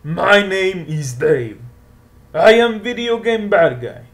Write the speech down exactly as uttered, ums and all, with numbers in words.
My name is Dave. I am video game bad guy.